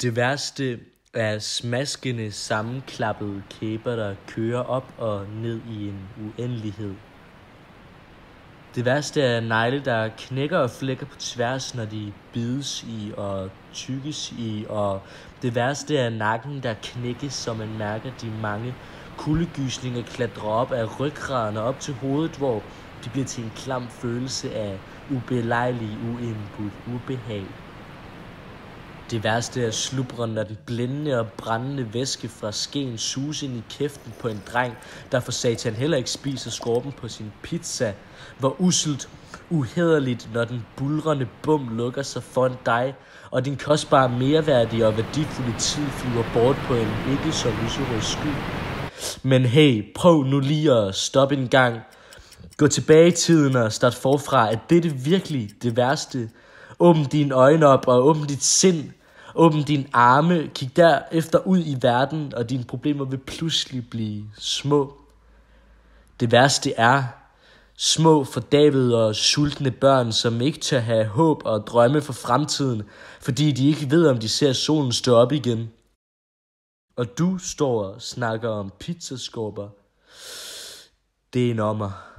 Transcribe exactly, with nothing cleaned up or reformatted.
Det værste er smaskende sammenklappede kæber, der kører op og ned i en uendelighed. Det værste er negle, der knækker og flækker på tværs, når de bides i og tykkes i. Og det værste er nakken, der knækkes, så man mærker de mange kuldegysninger klatre op af ryggraden og op til hovedet, hvor de bliver til en klam følelse af ubelejlig, uindbudt ubehag. Det værste er slubren, når den blændende og brændende væske fra skeen suges ind i kæften på en dreng, der for satan heller ikke spiser skorpen på sin pizza. Hvor uselt, uhederligt, når den bulrende bum lukker sig foran dig, og din kostbare mereværdige og værdifulde tid flyver bort på en ikke så lyserød sky. Men hey, prøv nu lige at stoppe en gang. Gå tilbage i tiden og start forfra. Er dette virkelig det værste? Åbn dine øjne op og åbn dit sind. Åbn dine arme. Kig derefter ud i verden, og dine problemer vil pludselig blive små. Det værste er små, fordavede og sultne børn, som ikke tør have håb og drømme for fremtiden, fordi de ikke ved, om de ser solen stå op igen. Og du står og snakker om pizzaskorper. Det er en ommer.